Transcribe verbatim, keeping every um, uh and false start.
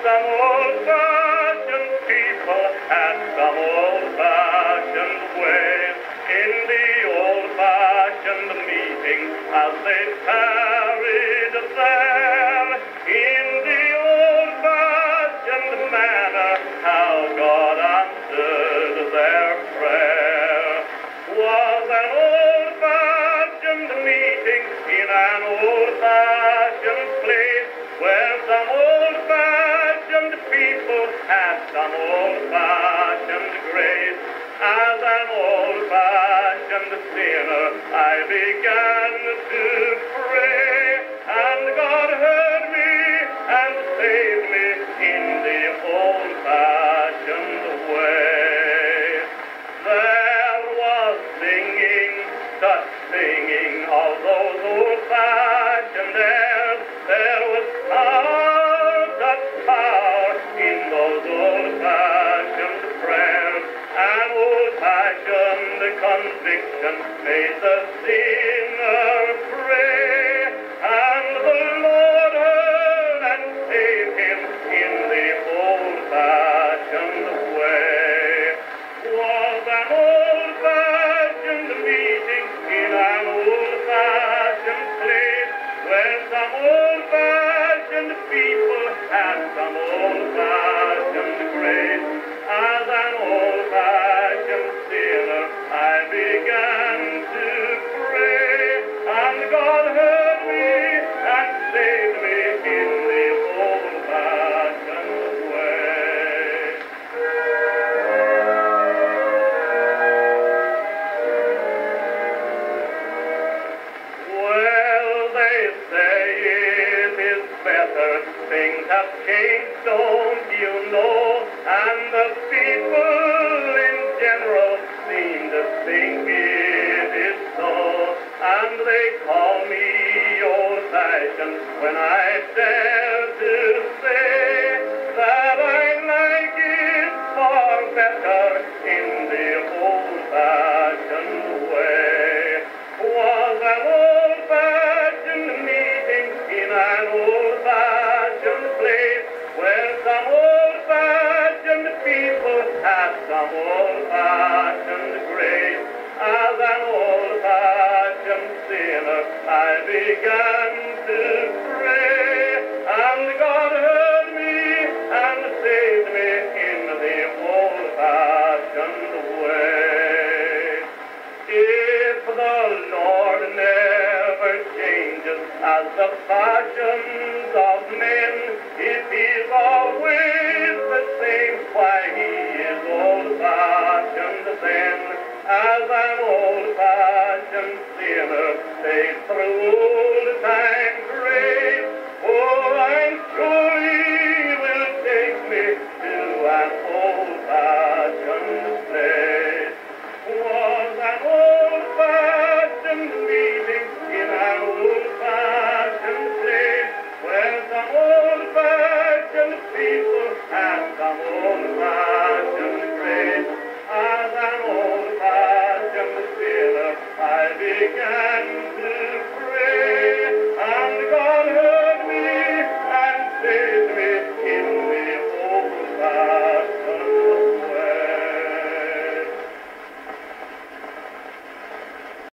some old-fashioned people and some old-fashioned ways. In the old-fashioned meeting as they tarried there, in the old-fashioned manner, how God answered their prayer. Was an old-fashioned meeting in an old-fashioned place, where some old-fashioned people had some old-fashioned grace. As an old-fashioned sinner, I began to pray, and God heard me and saved me in the old-fashioned way. There was singing, such singing of those old-fashioned airs. There was power, such power in those old-fashioned prayers. An old-fashioned conviction made the sinner pray, and the Lord heard and saved him in the old-fashioned way. Was an old-fashioned meeting in an old-fashioned place, where some old-fashioned people had some old-fashioned grace. As an old-fashioned sinner, I began to pray, and God heard me and saved me in the old-fashioned way. Well, they say it is better, things have changed, don't you know, and the people in general seem to think it is so, and they call me old-fashioned when I dare to say that I like it far better in the old-fashioned way. Was an old-fashioned meeting in an old-fashioned place, where some old-fashioned people had some old-fashioned grace. As an old-fashioned sinner, I began to pray, and God heard me and saved me in the old-fashioned way. If the Lord never changes as the fashions of men, if He's